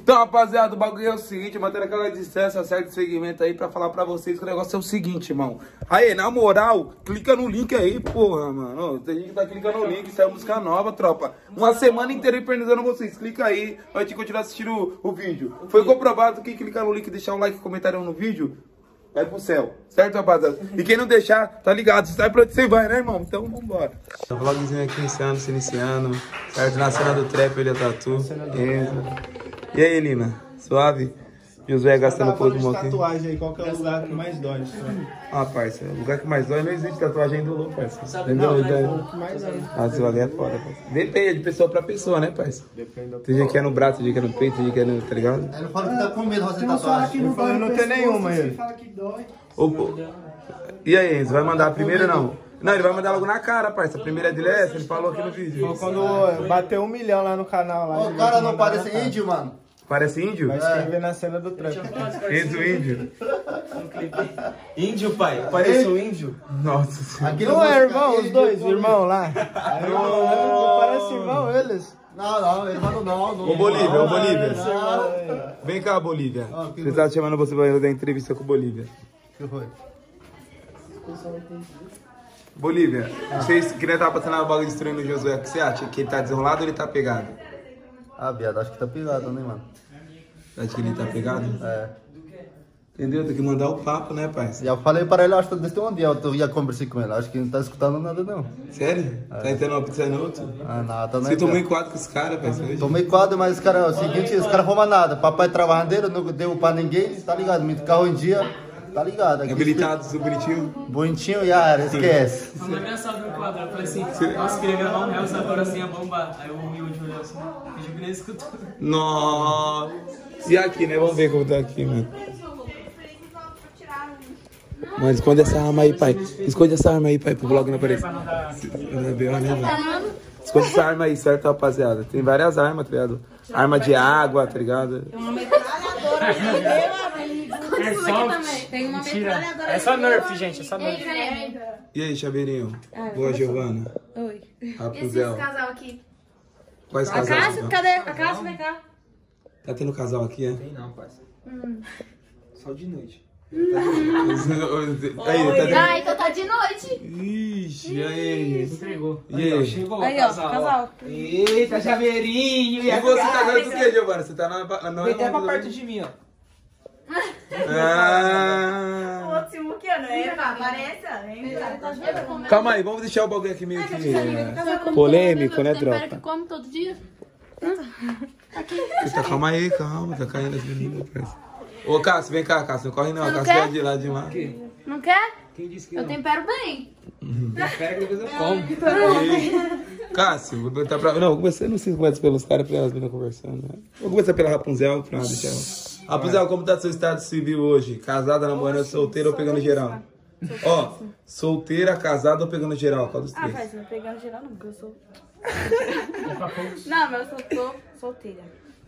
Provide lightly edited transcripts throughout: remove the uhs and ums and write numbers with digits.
Então, rapaziada, o bagulho é o seguinte, mantendo aquela distância, certo segmento aí pra falar pra vocês que o negócio é o seguinte, irmão. Aí, na moral, clica no link aí, porra, mano. Ó, tem gente que tá clicando no link, saiu música nova, tropa. Uma semana inteira infernizando vocês. Clica aí, vai te continuar assistindo o vídeo. Foi comprovado que clicar no link e deixar um like e comentário no vídeo, vai pro céu, certo, rapaziada? E quem não deixar, tá ligado, você sabe pra onde você vai, né, irmão? Então, vambora. O vlogzinho aqui se iniciando, certo? Na cena do trap, ele é tatu. E aí, Lina? Suave? Josué gastando pouco de tatuagem aí, qual que é o lugar que mais dói? Ah, parça, o lugar que mais dói não existe tatuagem do louco, parça. Entendeu? O que mais dói. Ah, suave é foda, parça. Depende de pessoa pra pessoa, né, parça? Depende da Tem gente que é no braço, tem gente que é no peito, tem gente que é no... tá ligado? Ele não fala que tá com medo de fazer tatuagem. Eu não tenho nenhuma, ele. Fala que dói. E aí, Enzo, vai mandar a primeira ou não? Não, ele vai mandar logo na cara, parça. A primeira dele é essa, ele falou aqui no vídeo. Foi quando bateu 1 milhão lá no canal. Lá, O cara não parece índio, mano. Parece índio? Mas quem vê na cena do trap. Enzo índio. Índio, pai? Parece um índio? Nossa senhora. Aqui Não é irmão, os dois, irmão lá. Não parece irmão eles. Não, irmão não. Ô Bolívia, vem cá, Bolívia. Você tá chamando você pra dar entrevista com o Bolívia. O que foi? Bolívia, vocês que nem tava passando a bola destruindo o Josué, o que você acha? Que ele tá desenrolado ou ele tá pegado? Ah, viado, acho que tá pegado, né, mano? Acho que ele tá pegado? É. Entendeu? Tem que mandar o papo, né, pai? Já falei para ele, acho que desde um dia eu ia conversar com ele. Acho que não tá escutando nada, não. Sério? Tá entrando uma pizza no outro? Ah, nada, né? Você tomou em quadro com os caras, pai? Tomei quadro, mas os caras, é o seguinte, os caras arrumam nada. Papai trabalhando, não deu pra ninguém, tá ligado? Me carro em dia, tá ligado? Aqui, Habilitado, tudo bonitinho? bonitinho e a área, esquece. Mandou mensagem no quadro, eu falei assim, nossa, queria gravar um Reels agora assim, a bomba. Aí o humilde olhou assim, fingiu que nem escutou. Nossa! E aqui, né? Vamos ver como tá aqui, mano. Mano, esconde essa arma aí, pai. Esconde essa arma aí, pai, pro vlog não aparecer. Esconde essa arma aí, certo, rapaziada? Tem várias armas, tá ligado? Arma de água, tá ligado? Tem uma metralhadora Tem uma metralhadora. É só Nerf, gente, é só Nerf. E aí, Chaveirinho? Boa, Giovana. Oi. Rapunzel. Esse casal aqui. Quais A casais? Cássio, cadê? A Cássio, vem cá. Tá tendo casal aqui, é? Tem não, parceiro. Só de noite. Aí, tá Ah, então tá de noite. Ixi, e aí? Entregou. E aí? Chegou Aí, o ó, casal. casal. Eita, chaveirinho. E você tá vendo o que, Giovana? Você tá na Vem até pra perto de mim, ó. Ah. outro se muqueando, é? Apareça. Calma aí, vamos deixar o bagulho aqui meio que polêmico, né, tropa? que come todo dia. Calma aí, calma, tá caindo as meninas, parceiro. Ô, Cássio, vem cá, Cássio, não corre não, Você não Cássio quer? vai de lá de lá. Não quer? Quem disse que Eu não? tempero bem. Espera que depois eu como. Cássio, vou botar pra... Não, vou começar, não sei se começa pelos caras, pra elas virem conversando, né? Vou começar pela Rapunzel, pra deixar ela. Rapunzel, como tá seu estado civil hoje? Casada, namorando, solteira ou pegando geral? Ó, solteira, casada ou pegando geral? Qual dos três? Mas não pegando geral não, porque eu sou... Não, mas eu sou solteira.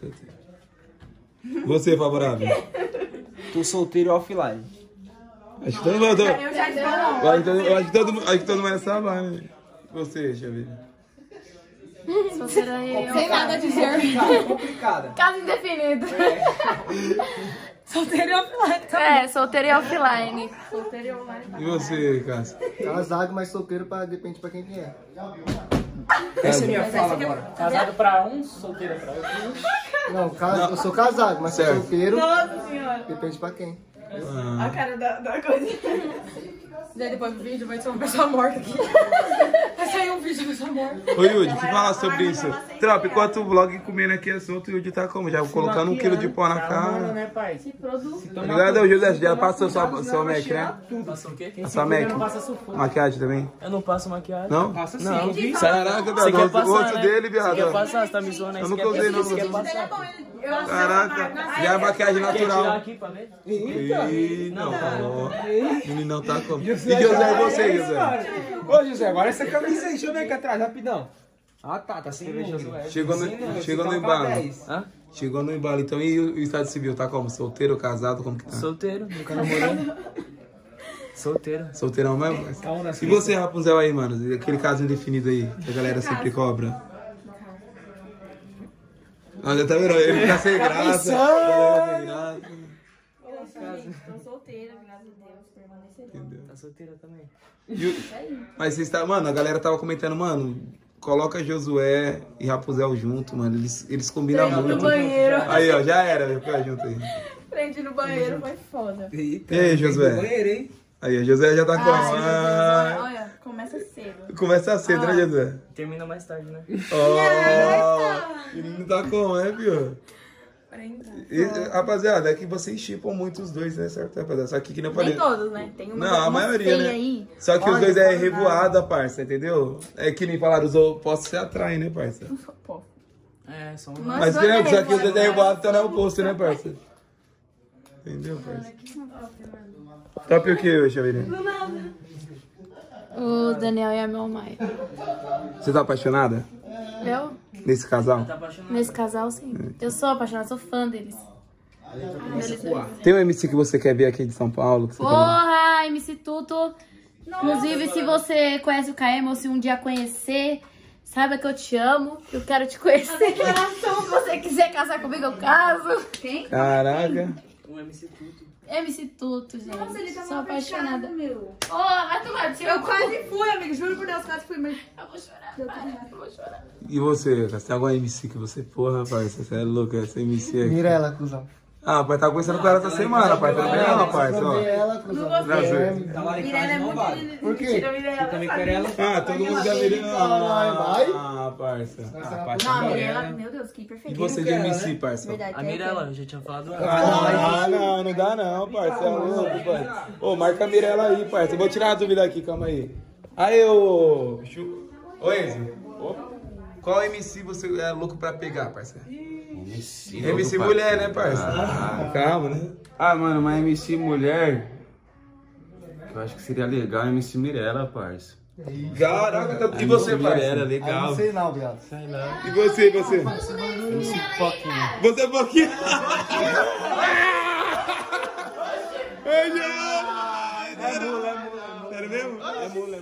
Você, favorável? Tô solteiro offline. Acho que todo mundo... Eu já estou. Acho que todo mundo é saber, né? Você, Xavier. Solteira e sem nada a dizer. Complicada. Caso indefinido. Solteira e offline. É, solteira e offline. Solteira e offline. E você, Cássio? Casado, mas solteiro, depende pra quem que é. Essa é minha fala agora. Casado pra um, solteira pra outro. Não, eu sou casado, mas Certo. solteiro, Nossa senhora. depende pra quem. A cara da coisa. Daí depois do vídeo vai ser uma pessoa morta aqui. Vai sair um vídeo de pessoa morta. Ô, Yudi, que fala sobre isso? Tropa, enquanto o vlog comendo aqui é solto, o Yudi tá como? Já colocando 1 quilo de pó na cara. Né, pai? Se produz. Tá ligado? Ô, José, já passou sua Mac, né? Passou o quê? A sua Mac. Maquiagem também? Eu não passo maquiagem. Não? Passo sim. Não, Caraca, você quer viado, o passar, rosto né? dele, Você quer viado. passar, você tá me zoando aí. Eu Você nunca quer usei, não. você quer passar. Caraca, já é maquiagem Quer tirar natural. aqui pra ver? Ih, não, ó. Meninão tá como? E José, é você, José? Ô, José, agora essa camisa aí, deixa eu ver aqui atrás, rapidão. Ah, tá sem Josué. Chegou no embalo. Hã? Chegou no embalo. Então, e o estado civil, tá como? Solteiro ou casado? Como que tá? Solteiro, nunca namorei. Solteiro. Solteirão mesmo? E você, Rapunzel, aí, mano? Aquele caso indefinido aí, que a galera sempre cobra. Olha, tá vendo? Ele tá sem graça. Tô solteira, graças a Deus, permanecerei. Tá solteira também. Mas vocês tá, mano, a galera tava comentando, mano, coloca Josué e Rapuzel junto, mano. Eles combinam Frente no muito. banheiro. Aí, ó, já era, meu. Fica junto aí. Frente no banheiro foi foda. E aí, Josué? Banheiro, hein? Aí, o Josué já tá com Olha, começa cedo. Começa cedo, né, Josué? Termina mais tarde, né? Ó, ele não tá como, né, Pio? E, rapaziada, é que vocês chipam muito os dois, né, certo, rapaziada? Só que não falei. Nem todos, né? Tem uma Não, a maioria, né? Aí. Só que os Olha, dois é fala revoada, parça, entendeu? É que nem falaram, os opostos se atraem, né, parça? Pô. É, só um... Mas dois né, é só que os dois é revoada, revoado, então não é o oposto, né, parça? Entendeu, parça? Top o que, Chaveirinho? O Daniel e a Mel Maia. Você tá apaixonada Eu? nesse casal? Tá apaixonado. Nesse casal, sim. Eu sou apaixonada, sou fã deles. Tem um MC que você quer ver aqui de São Paulo? Que você quer Porra, MC Tuto. Inclusive, se você conhece o KM ou se um dia conhecer, saiba que eu te amo, que eu quero te conhecer. Se você quiser casar comigo, eu caso. Quem? ver? Caraca. O MC Tuto. MC Tuto, gente. Nossa, ele tá sou apaixonada. meu. Ô, vai tomar do seu Eu quase fui, amigo. Juro por Deus, quase fui, mas... Eu vou chorar. Eu vou chorar. E você, cara? Você tem alguma MC que você, porra, parça? Você é louco, essa MC aqui. Mirella, cuzão. Ah, pai, tá conversando com ela essa semana, pai. Tá vendo, parça? Ó. Mirella, cuzão. Mirella é muito... Por quê? Mentira, Mirella. Também quero ela. Ah, todo mundo já viria. Ah, parça. Não, Mirella, meu Deus, que E perfeito. você de MC, parça? Verdade, A Mirella, eu já tinha falado antes. Ah, não dá não, parça. É louco, parça. Ô, marca a Mirella aí, parça. Eu vou tirar a dúvida aqui, calma aí. Aí, ô... Ô, Enzo. Qual MC você é louco pra pegar, parça? MC mulher, né, parça? Calma, né? Ah, mano, uma MC mulher, que eu acho que seria legal, é MC Mirella, parça. Caraca, e você, Mirella, parça? legal. Não sei não, viado. E você? Você é pouquinho. Ai, sério mesmo? É mula.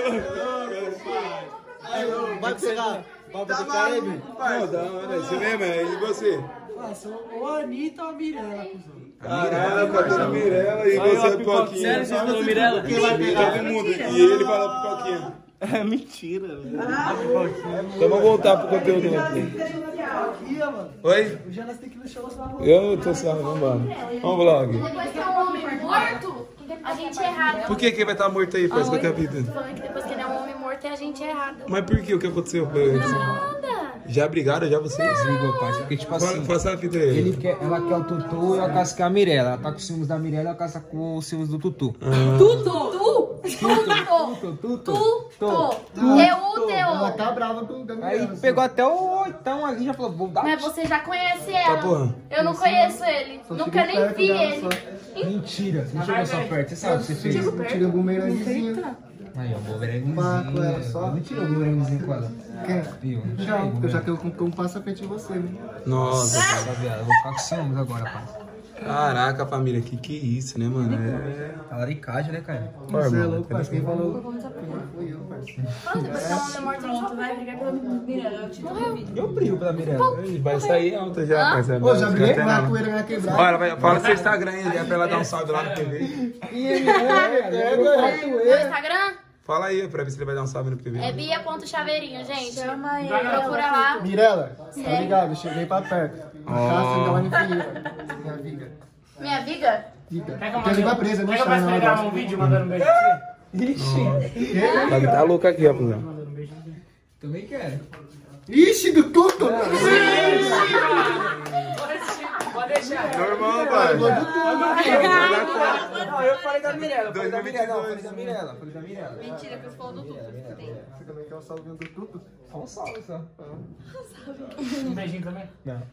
Vai pegar Baba do Caribe? Não, é isso mesmo, e você? Ou a Anitta ou a Mirella, cuzão. Caraca, a Mirella e você é pouquinho. Sério, você falou Mirella? Todo mundo. E ele fala pipoquinha. É mentira, velho. Então vamos voltar pro conteúdo. Oi? O Jonas tem que ir no show só. Eu tô só, vambora. Vamos vlog. Depois que é um homem morto, a gente é errado. Por que vai estar morto aí, parça, com a vida? Tô falando que depois que ele é um homem morto, é a gente errado. Mas por que? O que aconteceu? Nada. Já brigaram, já vocês? Desligou, parça. Porque, tipo assim, Passa a fita aí. ela quer o Tutu e eu caso com a Mirella. Ela tá com os ciúmes da Mirella e eu caso com os ciúmes do Tutu. Tudo. Ela tá brava com o Daniel. Aí pegou até o oitão ali e já falou, vou dar. Mas você já conhece Tá, ela. porra. Eu não conheço ele. Nunca nem vi ele. Mentira, você não chegou só perto, você sabe o que você fez? Eu tirei o bumeranguezinho. Aí, ó, bumeranguezinho. Marco ela só. Não tirou o bumeranguezinho com ela. Quem? Viu? Não tirei Não, o porque já bumerangue. que eu comprei um passaporte em você, né? Nossa. Tá, viado, eu vou ficar com ciúmes agora, parça. Caraca, família, que é isso, né, mano? Talaricagem, né, cara? Você é louco, parceiro. Quem falou? Fui eu, parceiro. Fala, depois que é um homem morto, a gente vai brigar pela Mirella. Eu te duvido. Eu brigo pela Mirella. Vai sair alta já, parça. Ô, já briguei com a poeira na quebrada. Olha, fala seu Instagram aí, já pra ela dar um salve lá no PV. Meu Instagram Fala aí, pra ver se ele vai dar um salve no PV. é bia.chaveirinho, gente. Chama ele. Procura lá. Mirella, tá ligado? Eu cheguei pra perto. A casa ainda lá no Ferreira. Minha viga. Minha viga? Viga. Porque ele vai presa, não sai não. Pegar um vídeo mandando um beijo pra você? Vai tá louco aqui, rapaziada. Também quero. Ixi, do tudo! Pode deixar. Normal, pai. Não, eu falei da Mirella. Falei da Mirella. Mentira, que eu falou do tudo. Você também quer o salvinho do tudo? Só um salve, só. Um beijinho também?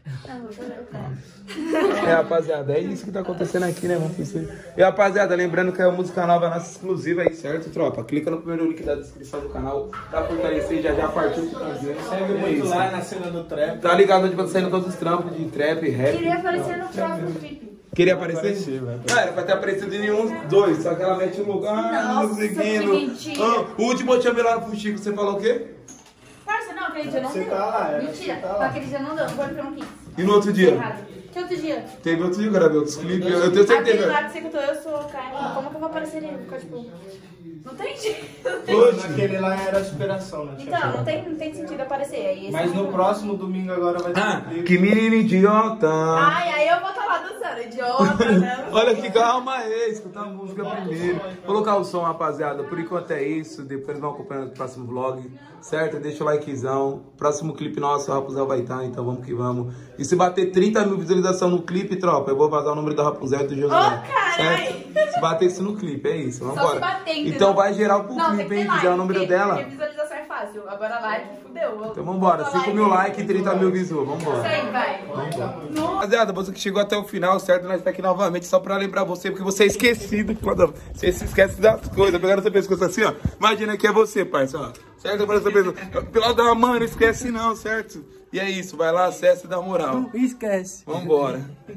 É, rapaziada, é isso que tá acontecendo aqui, né, mano? E, rapaziada, lembrando que é uma música nova nossa exclusiva aí, certo, tropa? Clica no primeiro link da descrição do canal pra fortalecer e já partiu o que tá fazendo. Segue muito lá na cena do trap. Tá ligado onde vai saindo todos os trampos de trap, rap. Queria aparecer no próximo clipe. Queria aparecer? Não, era pra ter aparecido em nenhum, dois, só que ela mete um lugar, Nossa, seguindo. que mentira. O último eu tinha lá no Fuxico, você falou o quê? Parça, não, aquele dia não deu. tá lá, era Mentira, você tá lá. aquele dia não deu, foi porque eu não quis. E no outro dia? Errado. Que outro dia? Teve outro dia que eu gravei outros clipes. Eu tenho Aquele certeza. lá que você cantou, eu sou Caio. Como que eu vou aparecer ali? Ficar tipo. Não tem jeito. Hoje, aquele lá era a superação, né? Então, não tem sentido aparecer. Aí esse Mas não no próximo domingo agora vai ter Ah, um clipe. que menino idiota. Ai, aí eu vou estar lá dançando, idiota, né? Olha aqui, calma aí, escutar a música primeiro. Vou colocar o som, rapaziada. Por enquanto é isso. Depois vão acompanhando o próximo vlog, certo? Deixa o likezão. Próximo clipe nosso, o Rapunzel vai estar, então vamos que vamos. E se bater 30 mil visualizações no clipe, tropa, eu vou vazar o número da Rapunzel e do Josué. caralho! Certo? Se bater isso no clipe, é isso. Vamos Só se embora. bater, entendeu? Então vai geral pro Não, tem clipe, que ter hein? like, Quiser o número porque dela. visualização é fácil. Agora like, fudeu. Então vambora, 5 mil likes e 30 mil visuals, vambora. Isso aí, vai. Rapaziada, você que chegou até o final, certo? Nós tá aqui novamente só pra lembrar você, porque você é esquecido quando você se esquece das coisas. Pegaram essa pescoço assim, ó. Imagina que é você, parça, ó. Certo? Para essa pessoa. Pelo da mãe, não esquece não, certo? E é isso, vai lá, acessa e dá moral. Esquece. Vambora.